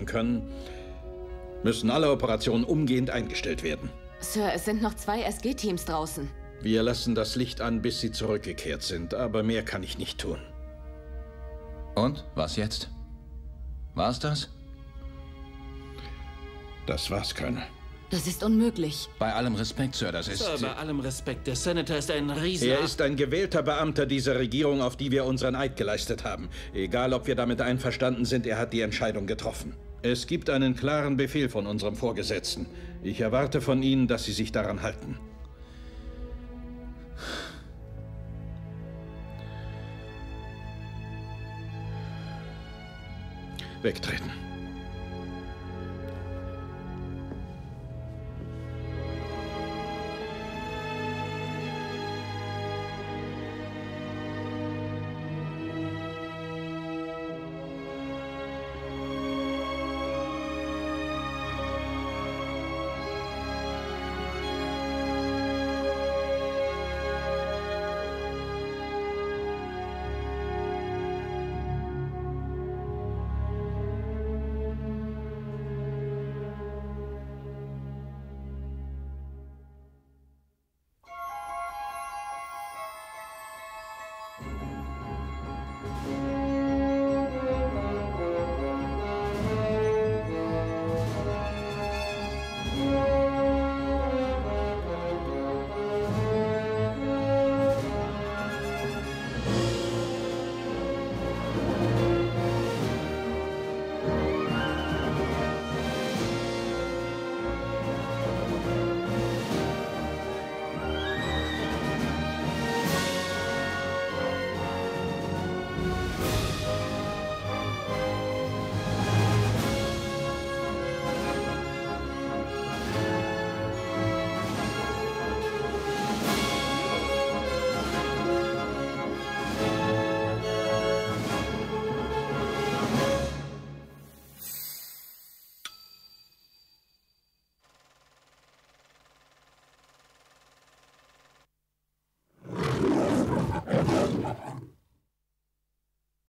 können, müssen alle Operationen umgehend eingestellt werden. Sir, es sind noch 2 SG-Teams draußen. Wir lassen das Licht an, bis sie zurückgekehrt sind, aber mehr kann ich nicht tun. Und? Was jetzt? War's das? Das war's, Colonel. Das ist unmöglich. Bei allem Respekt, Sir, das ist... Sir, bei allem Respekt, der Senator ist ein Riesen... Er ist ein gewählter Beamter dieser Regierung, auf die wir unseren Eid geleistet haben. Egal, ob wir damit einverstanden sind, er hat die Entscheidung getroffen. Es gibt einen klaren Befehl von unserem Vorgesetzten. Ich erwarte von Ihnen, dass Sie sich daran halten. Wegtreten.